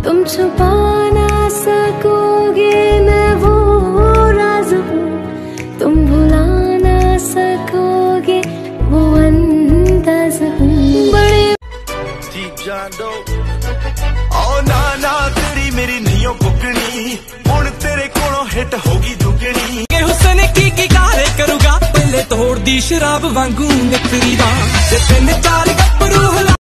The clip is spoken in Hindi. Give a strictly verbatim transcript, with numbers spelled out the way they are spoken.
तुम छुपा ना सकोगे मैं वो राज हूँ, तुम भुला ना सकोगे वो अंदाज हूँ। बड़े ओ ना ना तेरी मेरी नहीं पुकनी, हुण तेरे कोलों हिट होगी दुगनी। के हुस्न की की गारे करूगा, पहले तोड़ दी शराब वांगू निकरी दा, ते तीन चार गप्परू